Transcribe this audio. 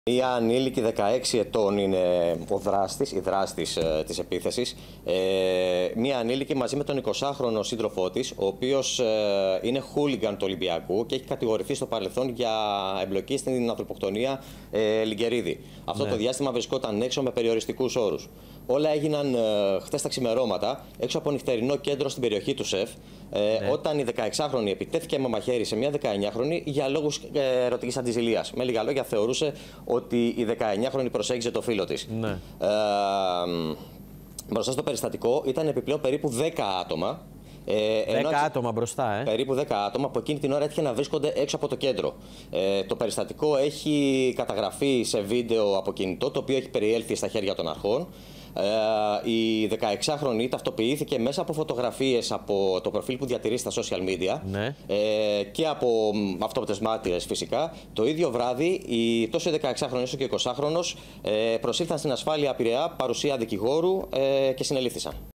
Μία ανήλικη 16 ετών είναι η δράστης της επίθεσης. Μία ανήλικη μαζί με τον 20χρονο σύντροφό της, ο οποίος είναι χούλιγκαν του Ολυμπιακού και έχει κατηγορηθεί στο παρελθόν για εμπλοκή στην ανθρωποκτονία Λιγκερίδη. Αυτό το διάστημα βρισκόταν έξω με περιοριστικούς όρους. Όλα έγιναν χτες τα ξημερώματα, έξω από νυχτερινό κέντρο στην περιοχή του ΣΕΦ, όταν η 16χρονη επιτέθηκε με μαχαίρι σε μια 19χρονη για λόγους ερωτικής αντιζηλείας. Με λίγα λόγια, θεωρούσε ότι η 19χρονη προσέγγιζε το φίλο της. Μπροστά στο περιστατικό ήταν επιπλέον περίπου 10 άτομα. 10 άτομα μπροστά, Περίπου 10 άτομα που εκείνη την ώρα έτυχε να βρίσκονται έξω από το κέντρο. Το περιστατικό έχει καταγραφεί σε βίντεο από κινητό, το οποίο έχει περιέλθει στα χέρια των αρχών. Η 16χρονη ταυτοποιήθηκε μέσα από φωτογραφίες από το προφίλ που διατηρεί στα social media και από αυτόπτες μάρτυρες φυσικά. Το ίδιο βράδυ, τόσο η 16χρονη όσο και ο 20χρονος προσήλθαν στην ασφάλεια Πειραιά, παρουσία δικηγόρου και συνελήφθησαν.